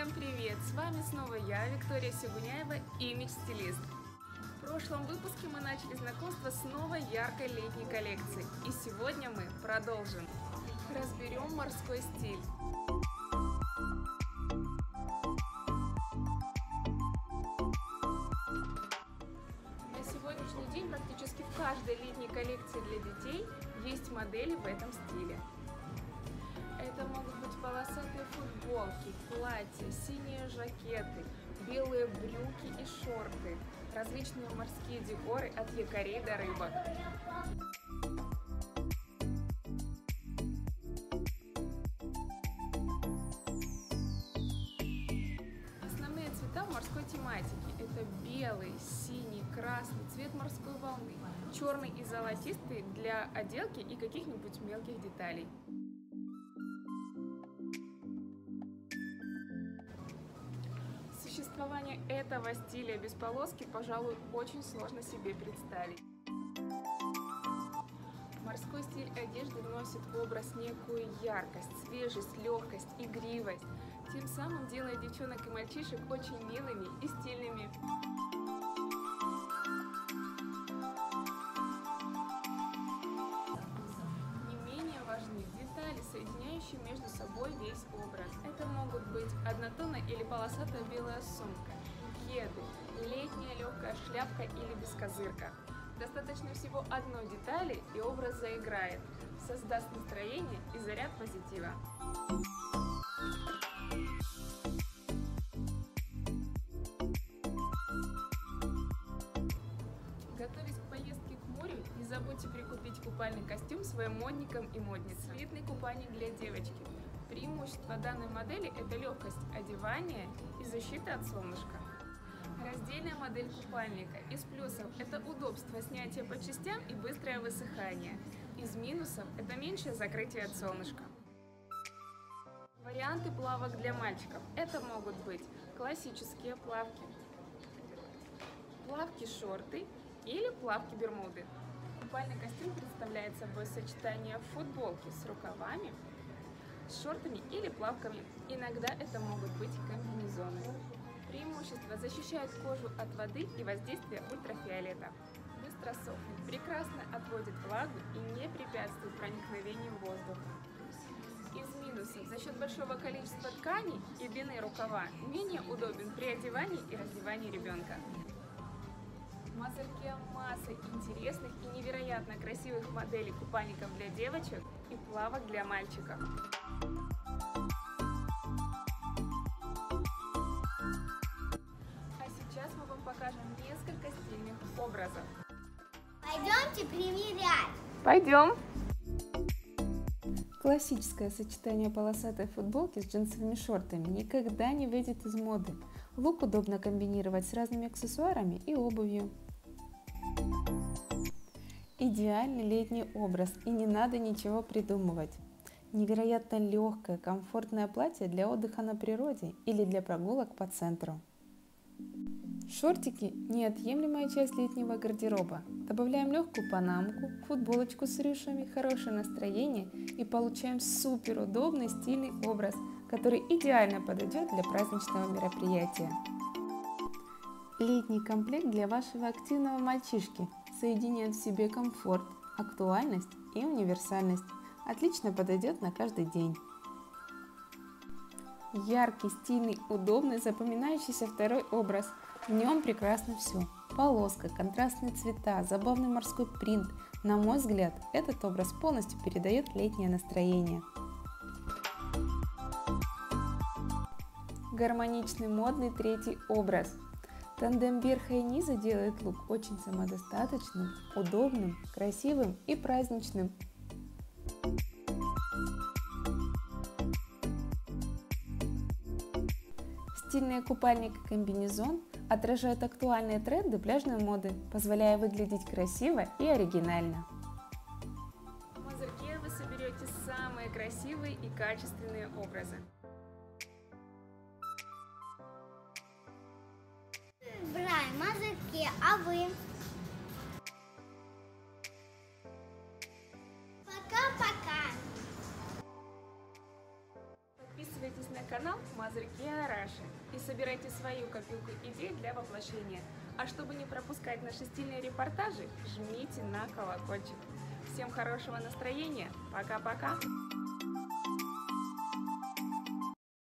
Всем привет! С вами снова я, Виктория Сигуняева, имидж-стилист. В прошлом выпуске мы начали знакомство с новой яркой летней коллекцией. И сегодня мы продолжим. Разберем морской стиль. На сегодняшний день практически в каждой летней коллекции для детей есть модели в этом стиле. Это могут быть полосатые футболки, платья, синие жакеты, белые брюки и шорты, различные морские декоры от якорей до рыбок. Основные цвета в морской тематике – это белый, синий, красный, цвет морской волны, черный и золотистый для отделки и каких-нибудь мелких деталей. Существование этого стиля без полоски, пожалуй, очень сложно себе представить. Морской стиль одежды вносит в образ некую яркость, свежесть, легкость, игривость, тем самым делая девчонок и мальчишек очень милыми и стильными. Детали, соединяющие между собой весь образ. Это могут быть однотонная или полосатая белая сумка, кеды, летняя легкая шляпка или бескозырка. Достаточно всего одной детали, и образ заиграет, создаст настроение и заряд позитива. Готовясь к поездке к морю, не забудьте прикупить купальный костюм своим модникам и модницам. Слитный купальник для девочки. Преимущество данной модели – это легкость одевания и защита от солнышка. Раздельная модель купальника. Из плюсов – это удобство снятия по частям и быстрое высыхание. Из минусов – это меньшее закрытие от солнышка. Варианты плавок для мальчиков. Это могут быть классические плавки, плавки-шорты или плавки-бермуды. Купальный костюм представляет собой сочетание футболки с рукавами, с шортами или плавками. Иногда это могут быть комбинезоны. Преимущество: защищает кожу от воды и воздействия ультрафиолета. Быстро сохнет, прекрасно отводит влагу и не препятствует проникновению воздуха. Из минусов: за счет большого количества тканей и длины рукава менее удобен при одевании и раздевании ребенка. В Мазерке масса интересных и невероятно красивых моделей купальников для девочек и плавок для мальчиков. А сейчас мы вам покажем несколько стильных образов. Пойдемте примерять! Пойдем! Классическое сочетание полосатой футболки с джинсовыми шортами никогда не выйдет из моды. Лук удобно комбинировать с разными аксессуарами и обувью. Идеальный летний образ, и не надо ничего придумывать. Невероятно легкое, комфортное платье для отдыха на природе или для прогулок по центру. Шортики – неотъемлемая часть летнего гардероба. Добавляем легкую панамку, футболочку с рюшами, хорошее настроение и получаем супер удобный стильный образ, который идеально подойдет для праздничного мероприятия. Летний комплект для вашего активного мальчишки соединяет в себе комфорт, актуальность и универсальность. Отлично подойдет на каждый день. Яркий, стильный, удобный, запоминающийся второй образ. В нем прекрасно все. Полоска, контрастные цвета, забавный морской принт. На мой взгляд, этот образ полностью передает летнее настроение. Гармоничный, модный третий образ. Тандем верха и низа делает лук очень самодостаточным, удобным, красивым и праздничным. Стильные купальник и комбинезон отражают актуальные тренды пляжной моды, позволяя выглядеть красиво и оригинально. В Мазерке вы соберете самые красивые и качественные образы. Брай, Мазерке, а вы? Пока-пока! Подписывайтесь на канал Мазырки Араши и собирайте свою копилку идей для воплощения. А чтобы не пропускать наши стильные репортажи, жмите на колокольчик. Всем хорошего настроения. Пока-пока!